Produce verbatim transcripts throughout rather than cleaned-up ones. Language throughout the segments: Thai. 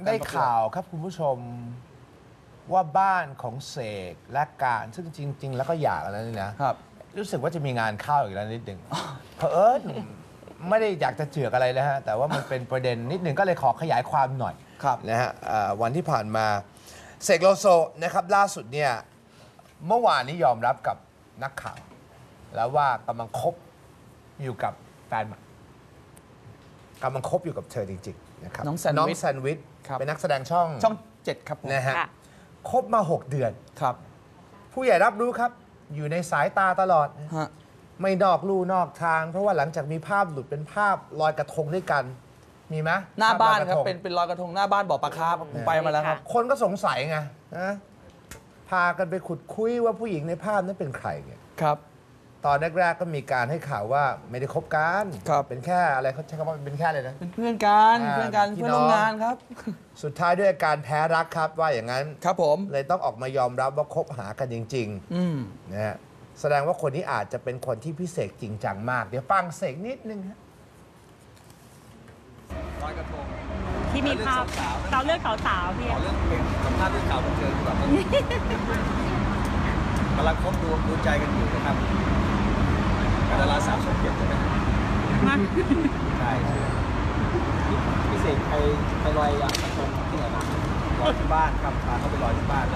ได้ข่าวครับคุณผู้ชมว่าบ้านของเสกและการซึ่งจริง ๆ แล้วก็อยากแล้วนี่นะครับรู้สึกว่าจะมีงานเข้าอีกแล้วนิดหนึ่งเผอิญไม่ได้อยากจะเจือกอะไรนะฮะแต่ว่ามันเป็นประเด็นนิดหนึ่งก็เลยขอขยายความหน่อยนะฮะวันที่ผ่านมาเสกโลโซนะครับล่าสุดเนี่ยเมื่อวานนี้ยอมรับกับนักข่าวแล้วว่ากำลังคบอยู่กับแฟนใหม่กำลังคบอยู่กับเธอจริงๆนะครับน้องแซนน้องวิชแซนวิชเป็นนักแสดงช่องช่องเจ็ดครับผมนะฮะค่ะคบมา หก เดือนครับผู้ใหญ่รับรู้ครับ อยู่ในสายตาตลอดฮะไม่นอกลู่นอกทาง เพราะว่าหลังจากมีภาพหลุดเป็นภาพลอยกระทงด้วยกัน มีไหมหน้าบ้านภพลอยกะครับทงเป็นเป็นลอยกระทงหน้าบ้านบ่อปลาคาร์ฟผมไปมาแล้วครับคนก็สงสัยไงนะพากันไปขุดคุยว่าผู้หญิงในภาพนั้นเป็นใครไงครับตอนแรกๆก็มีการให้ข่าวว่าไม่ได้คบกันครับเป็นแค่อะไรเขาใช้คำว่าเป็นแค่อะไรนะเป็นเพื่อนกันอ่าเพื่อนกันพี่เพื่อนน้องร่วมงานครับสุดท้ายด้วยอาการแพ้รักครับว่าอย่างนั้นครับผมเลยต้องออกมายอมรับว่าคบหากันจริงอืมๆนะฮะแสดงว่าคนนี้อาจจะเป็นคนที่พิเศษจริงจังมาก เดี๋ยวฟังเสกนิดนึงฮะลอยกระทงที่มีภาพเราเลือกสาวๆพี่ขอเรื่องเป็นสัมภาษณ์เรื่องข่าวบันเทิงดีกว่ากำลังคบดูดูใจกันอยู่นะครับกับดาราสาวช่องเจ็ดใช่ไหมมาใช่พี่เสกไปไปลอยกระทงที่ไหนมาลอยที่บ้านครับพาเขาไปลอยที่บ้านเลย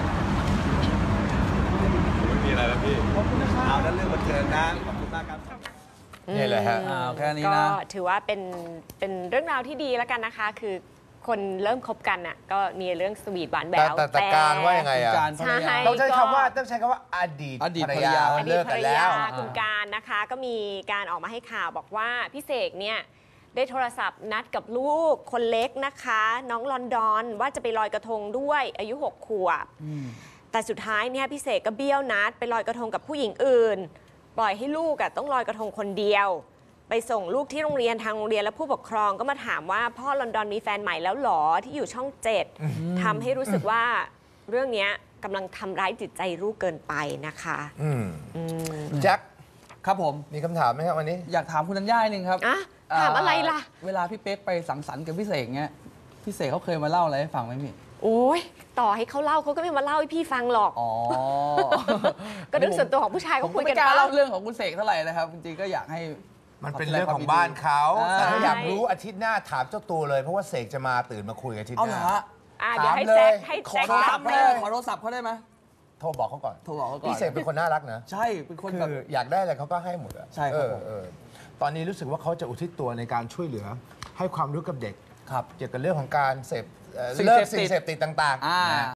ไม่มีอะไรแล้วพี่ขอบคุณนะครับเอาด้านเรื่องบันเทิงนะขอบคุณมากครับนี่แหละฮะอ้าวแค่นี้ก็นะถือว่าเป็นเป็นเรื่องราวที่ดีแล้วกันนะคะ คือคนเริ่มคบกันน่ะก็มีเรื่องสวีทหวานแหวแต่วแต่แต่การว่ายังไงอะการภรรยาใช่ต้องใช้คำว่าต้องใช้คำว่าอดีตอดีตภรรภรรยายาอดีเลิตกภรกันรแล้ยาว คุณการนะคะ ก็มีการออกมาให้ข่าวบอกว่าพี่เสกเนี่ยได้โทรศัพท์นัดกับลูกคนเล็กนะคะ น้องลอนดอนว่าจะไปลอยกระทงด้วยอายุหกขวบอืมแต่สุดท้ายเนี่ยพี่เสกก็เบี้ยวนัดไปลอยกระทงกับผู้หญิงอื่น ปล่อยให้ลูกอะต้องลอยกระทงคนเดียว ไปส่งลูกที่โรงเรียนทางโรงเรียนแล้วผู้ปกครองก็มาถามว่าพ่อลอนดอนมีแฟนใหม่แล้วหรอที่อยู่ช่องเจ็ดทำให้รู้สึกว่าเรื่องเนี้ยกำลังทำร้ายจิตใจลูกเกินไปนะคะอืมอืมแจ็คครับผมมีคำถามไหมครับวันนี้อยากถามคุณธัญญาหนึ่งครับอ่ะถามอะไรล่ะเวลาพี่เป๊กไปสังสรรค์กับพี่เสกเงี้ยพี่เสกเขาเคยมาเล่าอะไรให้ฟังไหมพี่โอ้ยต่อให้เขาเล่าเขาก็ไม่มาเล่าให้พี่ฟังหรอกอ๋อก็เรื่องส่วนตัวของผู้ชายผเขามคุก็ยไม่กันกล้าบ้าเล่าง เรื่องของคุณเสกเท่าไหร่นะครับจริงๆก็อยากให้มันเป็นเรื่องของบ้านเขาอ่าแต่ถ้าอยากรู้อาทิตย์หน้าถามเจ้าตัวเลย เพราะว่าเสกจะมาตื่นมาคุยกันอาทิตย์เอาหเหรน้าอฮะอ่ะเดี๋ยวให้ถามเลยแจ็คให้ขอแจ็คโทรศัถาพมท์เลได้ไหมยขอโทรศัพท์เขาได้ไหมโทรบอกเขาก่อนโทรบอกเขาก่อนพี่เสกเป็นคนน่ารักนะใช่เป็นคนแบบคืออยากได้อะไรเขาก็ให้หมดอะใช่ครับเออเออตอนนี้รู้สึกว่าเขาจะอุทิศตัวในการช่วยเหลือ ให้ความรู้กับเด็กครับเกี่ยวกับเรื่องของการเสพเอ่อสิ่งเลิกเสพติดสิ่งเสพติดต่างอ่าๆนะ